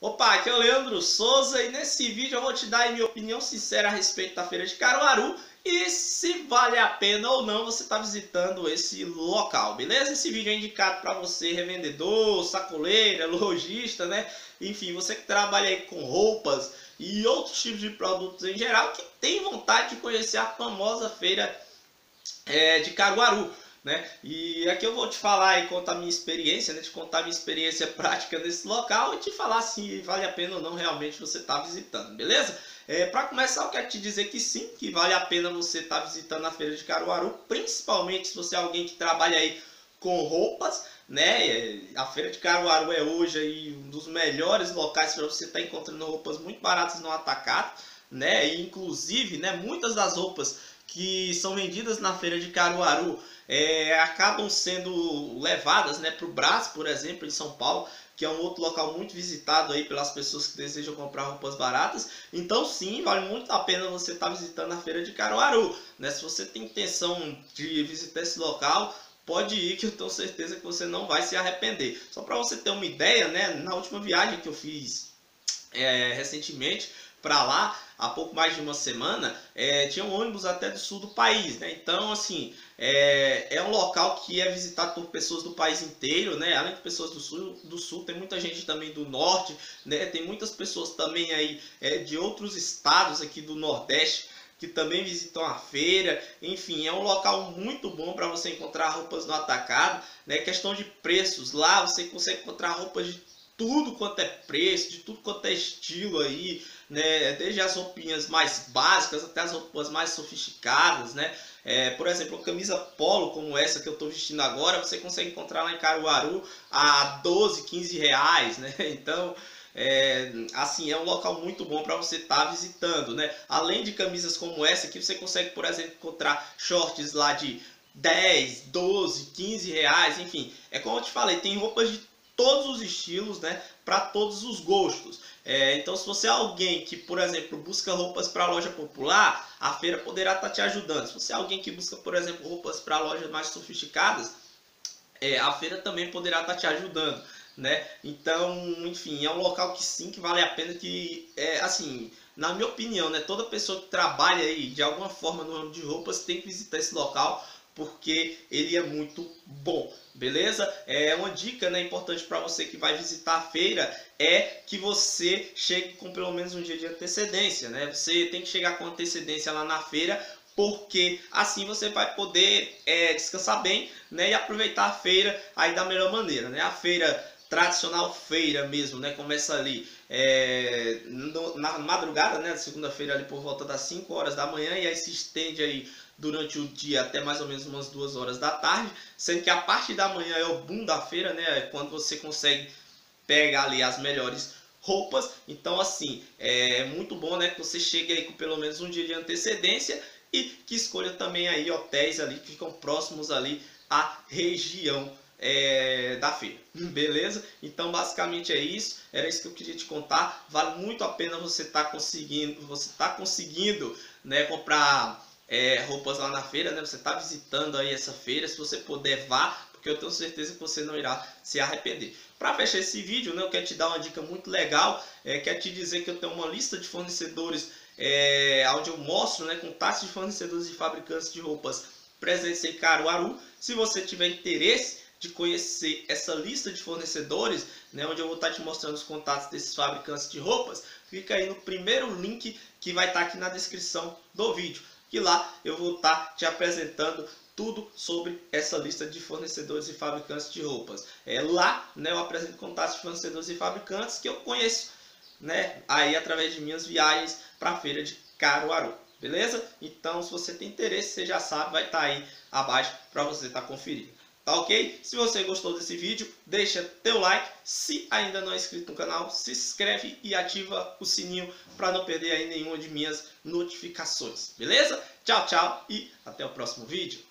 Opa, aqui é o Leandro Souza e nesse vídeo eu vou te dar a minha opinião sincera a respeito da feira de Caruaru e se vale a pena ou não você estar visitando esse local, beleza? Esse vídeo é indicado para você, revendedor, sacoleira, lojista, né? Enfim, você que trabalha aí com roupas e outros tipos de produtos em geral que tem vontade de conhecer a famosa feira de Caruaru. Né? E aqui eu vou te falar e contar a minha experiência, né? Te contar a minha experiência prática nesse local e te falar se vale a pena ou não realmente você estar visitando, beleza? Para começar, eu quero te dizer que sim, que vale a pena você estar visitando a feira de Caruaru, principalmente se você é alguém que trabalha aí com roupas, né? A feira de Caruaru é hoje aí um dos melhores locais para você estar encontrando roupas muito baratas no atacado, né? E inclusive, né, muitas das roupas que são vendidas na feira de Caruaru acabam sendo levadas, né, para o Brás, por exemplo, em São Paulo, que é um outro local muito visitado aí pelas pessoas que desejam comprar roupas baratas. Então sim, vale muito a pena você estar visitando a feira de Caruaru, né? Se você tem intenção de visitar esse local, pode ir, que eu tenho certeza que você não vai se arrepender. Só para você ter uma ideia, né, na última viagem que eu fiz recentemente para lá, há pouco mais de uma semana, tinha um ônibus até do sul do país, né? Então, assim, é um local que é visitado por pessoas do país inteiro, né? Além de pessoas do sul, tem muita gente também do norte, né? Tem muitas pessoas também aí de outros estados aqui do Nordeste que também visitam a feira. Enfim, é um local muito bom para você encontrar roupas no atacado, né? Questão de preços, lá você consegue encontrar roupas de tudo quanto é preço, de tudo quanto é estilo aí, né? Desde as roupinhas mais básicas até as roupas mais sofisticadas, né? Por exemplo, uma camisa polo como essa que eu estou vestindo agora, você consegue encontrar lá em Caruaru a 12, 15 reais, né? Então, assim, é um local muito bom para você estar visitando, né? Além de camisas como essa, aqui você consegue, por exemplo, encontrar shorts lá de 10, 12, 15 reais, enfim. É como eu te falei, tem roupas de todos os estilos, né, para todos os gostos. Então, se você é alguém que, por exemplo, busca roupas para loja popular, a feira poderá estar te ajudando. Se você é alguém que busca, por exemplo, roupas para lojas mais sofisticadas, a feira também poderá estar te ajudando, né? Então, enfim, é um local que sim, que vale a pena, que assim, na minha opinião, né, toda pessoa que trabalha aí de alguma forma no ramo de roupas tem que visitar esse local, porque ele é muito bom, beleza? Uma dica, né, importante para você que vai visitar a feira é que você chegue com pelo menos um dia de antecedência, né? Você tem que chegar com antecedência lá na feira, porque assim você vai poder descansar bem, né, e aproveitar a feira aí da melhor maneira, né? A feira tradicional, feira mesmo, né, começa ali na madrugada, né, segunda-feira ali por volta das 5 horas da manhã, e aí se estende aí durante o dia até mais ou menos umas 2 horas da tarde, sendo que a parte da manhã é o boom da feira, né, quando você consegue pegar ali as melhores roupas. Então, assim, é muito bom, né, que você chegue aí com pelo menos um dia de antecedência e que escolha também aí hotéis ali que ficam próximos ali à região da feira, beleza? Então basicamente é isso, era isso que eu queria te contar. Vale muito a pena você estar conseguindo, né, comprar roupas lá na feira, né? Você está visitando aí essa feira, se você puder vá, porque eu tenho certeza que você não irá se arrepender. Para fechar esse vídeo, né, eu quero te dar uma dica muito legal, quero te dizer que eu tenho uma lista de fornecedores onde eu mostro, né, contatos de fornecedores e fabricantes de roupas presentes em Caruaru. Se você tiver interesse de conhecer essa lista de fornecedores, né, onde eu vou estar te mostrando os contatos desses fabricantes de roupas, clica aí no primeiro link que vai estar aqui na descrição do vídeo, que lá eu vou estar te apresentando tudo sobre essa lista de fornecedores e fabricantes de roupas. Lá, né, eu apresento contatos de fornecedores e fabricantes que eu conheço, né, aí através de minhas viagens para a feira de Caruaru. Beleza? Então, se você tem interesse, você já sabe, vai estar aí abaixo para você estar conferindo. Tá ok? Se você gostou desse vídeo, deixa teu like. Se ainda não é inscrito no canal, se inscreve e ativa o sininho para não perder aí nenhuma de minhas notificações. Beleza? Tchau, tchau e até o próximo vídeo.